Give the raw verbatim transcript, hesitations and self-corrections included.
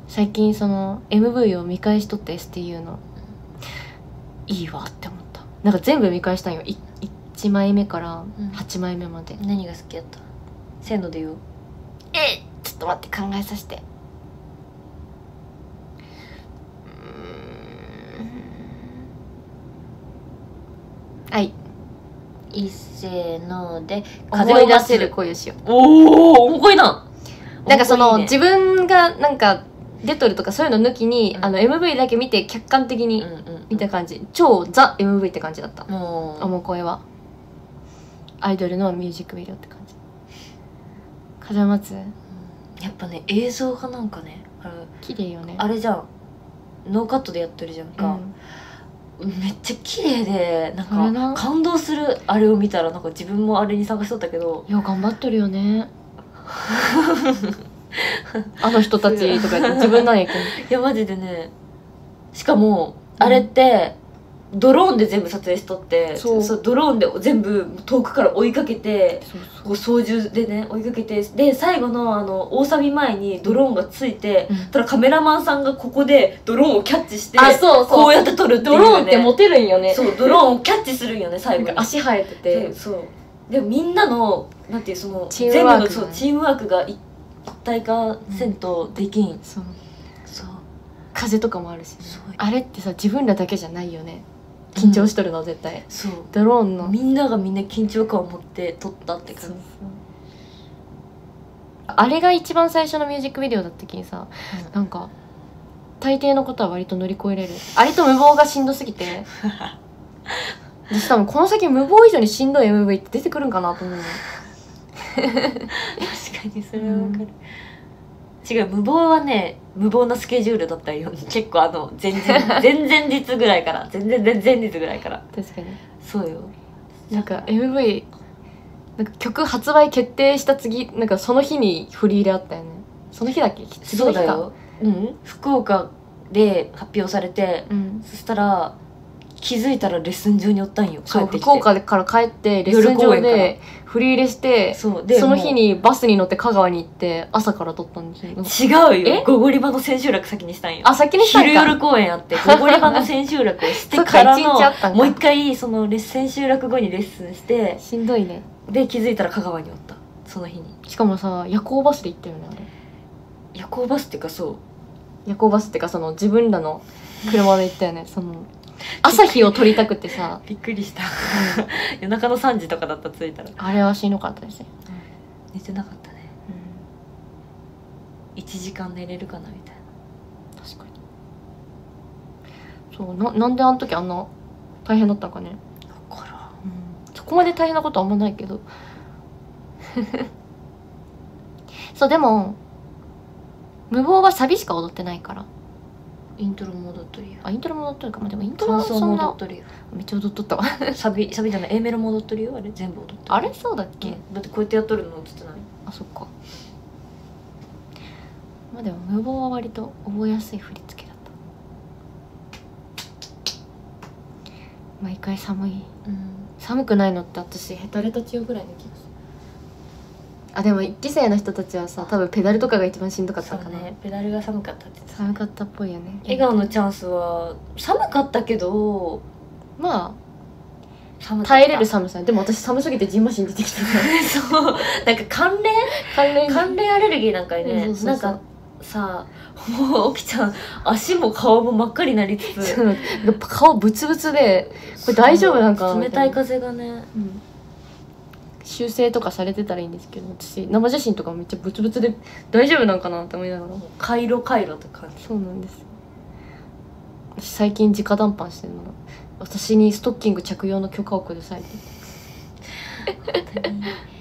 最近その エムブイ を見返しとって エスティーユー のいいわって思った。なんか全部見返したんよ。いいちまいめからはちまいめまで、 うん、何が好きやった？せーので言おう。 えちょっと待って考えさせて。はい、 いっせーので思い出せる恋をしよう。 おお、重いな。 なんかその、 ね、 自分がなんか出とるとかそういうの抜きに、うん、あの エムブイ だけ見て客観的に見た感じ、うんうんうん、超ザ エムブイ って感じだった。思う声はアイドルのミュージックビデオって感じ。風待つ、うん、 やっぱね映像がなんかねあれ綺麗よね。 あれじゃん、ノーカットでやってるじゃんか、うん、めっちゃ綺麗でなんか感動する。あれを見たらなんか自分もあれに探しとったけど、 いや頑張っとるよねあの人たちとか言って自分なんやけどいやマジでね、しかもあれってドローンで全部撮影しとって、そうそうドローンで全部遠くから追いかけて、そうそうこう操縦でね追いかけて、で最後のあの大サビ前にドローンがついて、うん、ただカメラマンさんがここでドローンをキャッチして、あそうそうこうやって撮るっていう、ね、 ドローンって持てるんよね。 そうドローンをキャッチするんよね最後に。 足生えてて、 そうそうでもみんなのなんていうそのチームワーク、そうチームワークが一体化せんとできん、うん、そうそう風とかもあるし、ね、あれってさ自分らだけじゃないよね。緊張しとるの、うん、絶対そうドローンのみんながみんな緊張感を持って撮ったって感じ。そうそうあれが一番最初のミュージックビデオだった時にさ、うん、なんか大抵のことは割と乗り越えれる。あれと無謀がしんどすぎて実多分この先無謀以上にしんどい エムブイ って出てくるんかなと思うの確かにそれはわかる、うん違う、無謀はね無謀なスケジュールだったよ結構あの前日前々日ぐらいから全然前々日ぐらいから確かにそうよ。 なんか エムブイ なんか曲発売決定した次なんかその日に振り入れあったよね。その日だっけ？ そうだよ。うん福岡で発表されて、うん、そしたら気づいたらレッスン場におったんよ。 そう福岡から帰ってレッスン場で振り入れして、そうでその日にバスに乗って香川に行って朝から撮ったんですよ。違うよ、ゴゴリバの千秋楽先にしたんよ。 あ先にしたんか。 昼夜公演あってゴゴリバの千秋楽をしてからのもう一回その千秋楽後にレッスンしてしんどいね。 で気づいたら香川におったその日に。 しかもさ夜行バスで行ったよねあれ。 夜行バスっていうかそう夜行バスっていうかその自分らの車で行ったよねその朝日を撮りたくてさびっくりした夜中のさんじとかだった着いたら。 あれはしんどかったですね、 うん、寝てなかったね、うん、いちじかん寝れるかなみたいな。 確かにそう な, なんであの時あんな大変だったかね。 だから、 うん、そこまで大変なことはあんまないけどそうでも無謀はサビしか踊ってないからイントロも踊っとるよ。 あイントロも踊っとるかも。でもイントロもそんな踊っとるよ。 めっちゃ踊っとったわサビサビじゃない A メロも踊っとるよ。あれ全部踊っとる。 あれそうだっけ、 うん、だってこうやってやっとるの映ってない。 あそっか。まあでも無謀は割と覚えやすい振り付けだった。毎回寒い、うん、寒くないのって私ヘタレタチオぐらいの気がする。あでもいっき生の人たちはさ多分ペダルとかが一番しんどかったかな。そうね、 ペダルが寒かったって言ってた、ね、 寒かったっぽいよね。 笑顔のチャンスは寒かったけどまあ寒耐えれる寒さ。でも私寒すぎてジンマシン出てきたそうなんか寒冷寒冷寒冷アレルギーなんかにね、なんかさもう起きちゃう足も顔も真っ赤になりつつ顔ブツブツでこれ大丈夫なんかな。 冷たい風がね、 うん修正とかされてたらいいんですけど私生写真とかめっちゃブツブツで大丈夫なんかなって思いながら。 カイロカイロって感じ。 そうなんです。私最近直談判してるの。私にストッキング着用の許可をくださいって